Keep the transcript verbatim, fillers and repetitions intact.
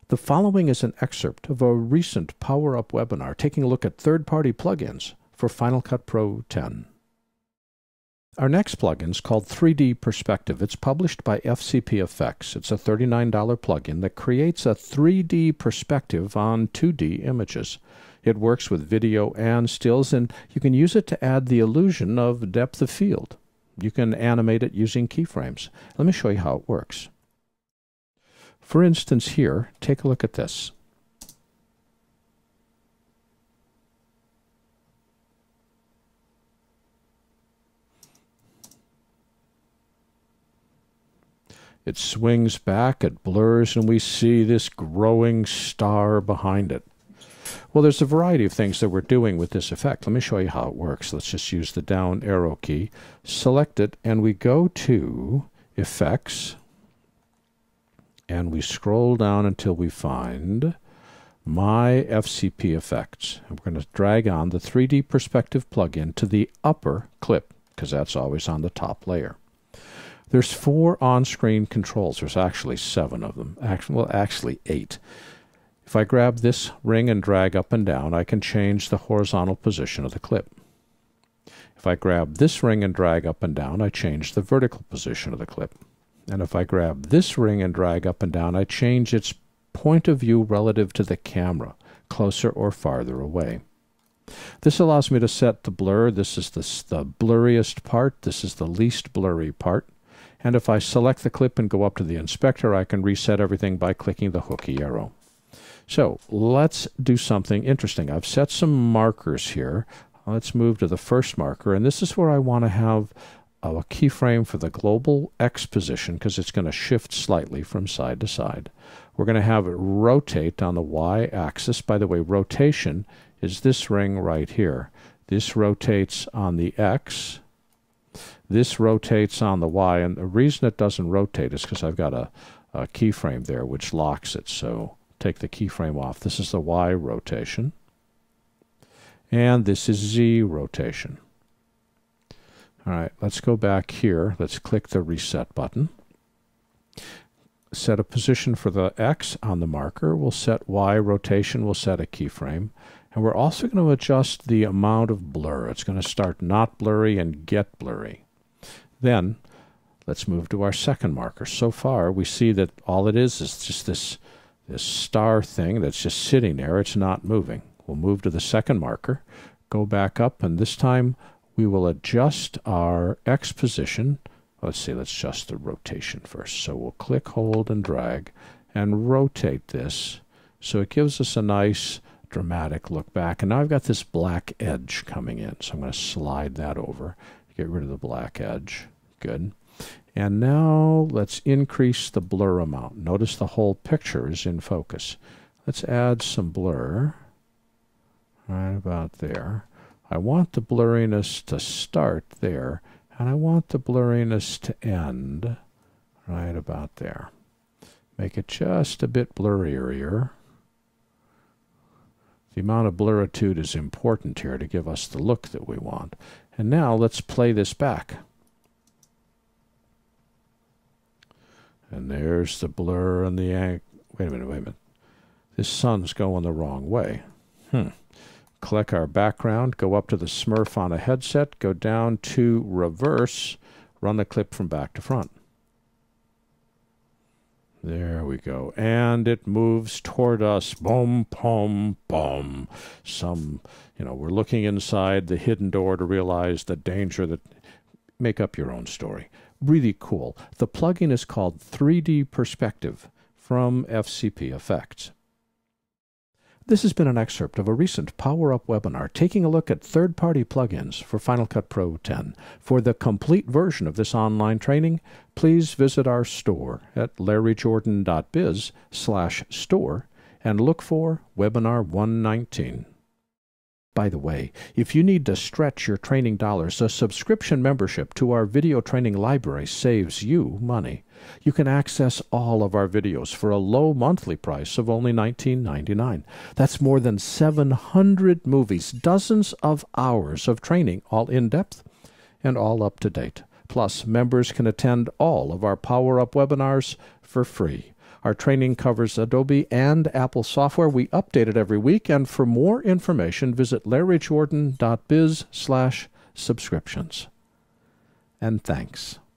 The following is an excerpt of a recent Power Up webinar taking a look at third-party plugins for Final Cut Pro ten. Our next plugin is called three D Perspective. It's published by F C P X. It's a thirty-nine dollar plugin that creates a three D perspective on two D images. It works with video and stills, and you can use it to add the illusion of depth of field. You can animate it using keyframes. Let me show you how it works. For instance here, take a look at this. It swings back, it blurs, and we see this growing star behind it. Well, there's a variety of things that we're doing with this effect. Let me show you how it works. Let's just use the down arrow key, select it, and we go to Effects, and we scroll down until we find My F C P Effects. And we're going to drag on the three D Perspective plugin to the upper clip, because that's always on the top layer. There's four on-screen controls. There's actually seven of them. Actually, well, actually eight. If I grab this ring and drag up and down, I can change the horizontal position of the clip. If I grab this ring and drag up and down, I change the vertical position of the clip. And if I grab this ring and drag up and down, I change its point of view relative to the camera, closer or farther away. This allows me to set the blur. This is the, the blurriest part. This is the least blurry part. And if I select the clip and go up to the inspector, I can reset everything by clicking the hooky arrow. So let's do something interesting. I've set some markers here. Let's move to the first marker, and this is where I want to have a keyframe for the global X position because it's going to shift slightly from side to side. We're going to have it rotate on the Y axis. By the way, rotation is this ring right here. This rotates on the X. This rotates on the Y, and the reason it doesn't rotate is because I've got a, a keyframe there which locks it. So take the keyframe off. This is the Y rotation. And this is Z rotation. All right, let's go back here. Let's click the reset button. Set a position for the X on the marker. We'll set Y rotation. We'll set a keyframe. And we're also going to adjust the amount of blur. It's going to start not blurry and get blurry. Then let's move to our second marker. So far, we see that all it is is just this This star thing that's just sitting there. It's not moving. We'll move to the second marker, go back up, and this time we will adjust our X position. Let's see, let's adjust the rotation first. So we'll click, hold, and drag, and rotate this. So it gives us a nice dramatic look back. And now I've got this black edge coming in. So I'm going to slide that over to get rid of the black edge. Good. And now let's increase the blur amount. Notice the whole picture is in focus. Let's add some blur right about there. I want the blurriness to start there, and I want the blurriness to end right about there. Make it just a bit blurrier. The amount of bluritude is important here to give us the look that we want. And now let's play this back. And there's the blur and the angle. Wait a minute, wait a minute. This sun's going the wrong way. Hmm. Click our background, go up to the Smurf on a headset, go down to reverse, run the clip from back to front. There we go. And it moves toward us. Boom, boom, boom. Some, you know, we're looking inside the hidden door to realize the danger that... Make up your own story. Really cool. The plugin is called three D Perspective from F C P X. This has been an excerpt of a recent Power Up webinar taking a look at third-party plugins for Final Cut Pro ten. For the complete version of this online training, please visit our store at larryjordan.biz slash store and look for Webinar one nineteen. By the way, if you need to stretch your training dollars, a subscription membership to our video training library saves you money. You can access all of our videos for a low monthly price of only nineteen ninety-nine. That's more than seven hundred movies, dozens of hours of training, all in-depth and all up to date. Plus, members can attend all of our Power Up webinars for free. Our training covers Adobe and Apple software. We update it every week, and for more information, visit larryjordan dot biz slash subscriptions. And thanks.